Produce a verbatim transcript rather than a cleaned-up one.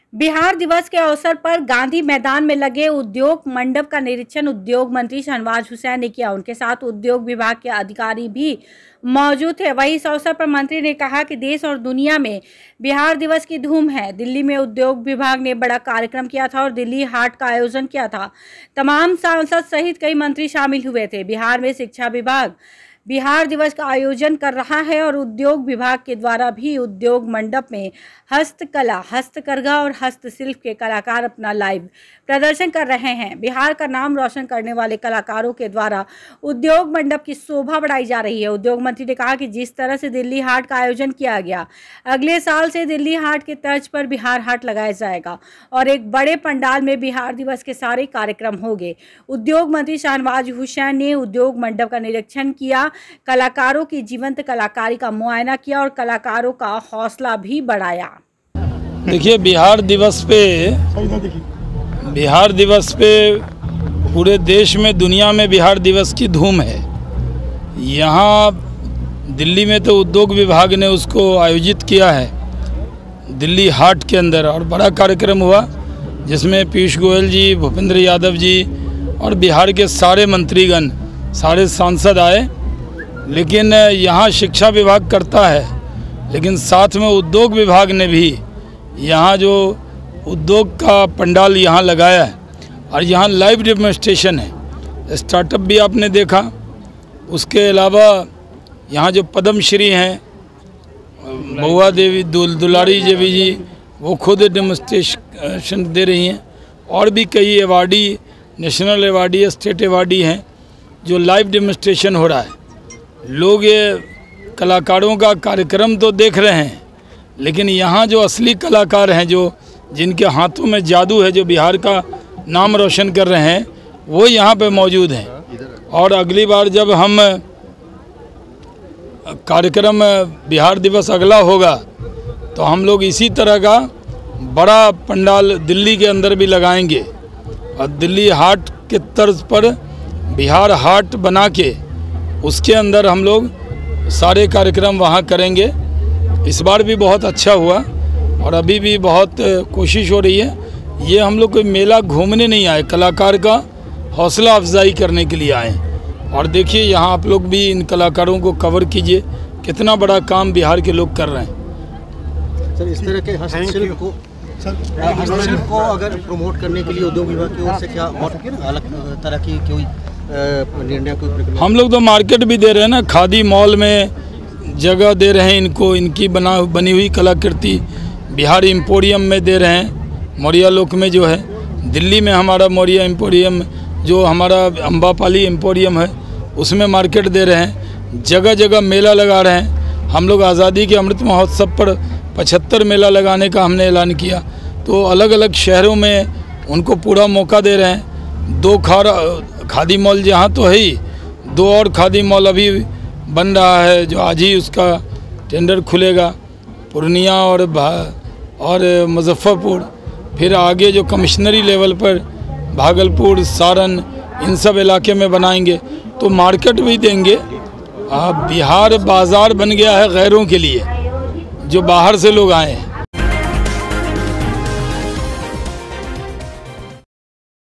बिहार दिवस के अवसर पर गांधी मैदान में लगे उद्योग मंडप का निरीक्षण उद्योग मंत्री शहनवाज हुसैन ने किया। उनके साथ उद्योग विभाग के अधिकारी भी मौजूद थे। वहीं इस अवसर पर मंत्री ने कहा कि देश और दुनिया में बिहार दिवस की धूम है। दिल्ली में उद्योग विभाग ने बड़ा कार्यक्रम किया था और दिल्ली हाट का आयोजन किया था। तमाम सांसद सहित कई मंत्री शामिल हुए थे। बिहार में शिक्षा विभाग बिहार दिवस का आयोजन कर रहा है और उद्योग विभाग के द्वारा भी उद्योग मंडप में हस्तकला, हस्तकरघा और हस्तशिल्प के कलाकार अपना लाइव प्रदर्शन कर रहे हैं। बिहार का नाम रोशन करने वाले कलाकारों के द्वारा उद्योग मंडप की शोभा बढ़ाई जा रही है। उद्योग मंत्री ने कहा कि जिस तरह से दिल्ली हाट का आयोजन किया गया, अगले साल से दिल्ली हाट के तर्ज पर बिहार हाट लगाया जाएगा और एक बड़े पंडाल में बिहार दिवस के सारे कार्यक्रम होंगे। उद्योग मंत्री शहनवाज हुसैन ने उद्योग मंडप का निरीक्षण किया, कलाकारों की जीवंत कलाकारी का मुआयना किया और कलाकारों का हौसला भी बढ़ाया। देखिए, बिहार दिवस पे बिहार दिवस पे पूरे देश में, दुनिया में बिहार दिवस की धूम है। यहाँ दिल्ली में तो उद्योग विभाग ने उसको आयोजित किया है दिल्ली हाट के अंदर, और बड़ा कार्यक्रम हुआ जिसमें पीयूष गोयल जी, भूपेंद्र यादव जी और बिहार के सारे मंत्रीगण, सारे सांसद आए। लेकिन यहाँ शिक्षा विभाग करता है, लेकिन साथ में उद्योग विभाग ने भी यहाँ जो उद्योग का पंडाल यहाँ लगाया है और यहाँ लाइव डेमोन्स्ट्रेशन है। स्टार्टअप भी आपने देखा। उसके अलावा यहाँ जो पद्मश्री हैं महुआ देवी दुल, दुलारी देवी जी, वो खुद डेमोन्स्ट्रेशन दे रही हैं, और भी कई awardee, national awardee, state awardee हैं, जो लाइव डेमोन्स्ट्रेशन हो रहा है। लोग ये कलाकारों का कार्यक्रम तो देख रहे हैं, लेकिन यहाँ जो असली कलाकार हैं, जो जिनके हाथों में जादू है, जो बिहार का नाम रोशन कर रहे हैं, वो यहाँ पे मौजूद हैं। और अगली बार जब हम कार्यक्रम बिहार दिवस अगला होगा तो हम लोग इसी तरह का बड़ा पंडाल दिल्ली के अंदर भी लगाएंगे और दिल्ली हाट के तर्ज पर बिहार हाट बना के उसके अंदर हम लोग सारे कार्यक्रम वहाँ करेंगे। इस बार भी बहुत अच्छा हुआ और अभी भी बहुत कोशिश हो रही है। ये हम लोग कोई मेला घूमने नहीं आए, कलाकार का हौसला अफजाई करने के लिए आए। और देखिए, यहाँ आप लोग भी इन कलाकारों को कवर कीजिए, कितना बड़ा काम बिहार के लोग कर रहे हैं। सर, इस तरह के हस्तशिल्प को हस्तशिल्प को अगर प्रमोट करने के लिए उद्योग विभाग की ओर से क्या और अलग तरह की कोई निर्णय कोई? हम लोग तो मार्केट भी दे रहे हैं ना, खादी मॉल में जगह दे रहे हैं इनको, इनकी बना बनी हुई कलाकृति बिहार एम्पोरियम में दे रहे हैं। मौर्या लोक में जो है, दिल्ली में हमारा मौर्या एम्पोरियम, जो हमारा अम्बापाली एम्पोरियम है, उसमें मार्केट दे रहे हैं। जगह जगह मेला लगा रहे हैं। हम लोग आज़ादी के अमृत महोत्सव पर पचहत्तर मेला लगाने का हमने ऐलान किया, तो अलग अलग शहरों में उनको पूरा मौका दे रहे हैं। दो खारा खादी मॉल जहाँ तो है ही, दो और खादी मॉल अभी बन रहा है, जो आज ही उसका टेंडर खुलेगा, पूर्णिया और और मुजफ्फरपुर। फिर आगे जो कमिश्नरी लेवल पर भागलपुर, सारण, इन सब इलाके में बनाएंगे, तो मार्केट भी देंगे। बिहार बाज़ार बन गया है गैरों के लिए, जो बाहर से लोग आए हैं।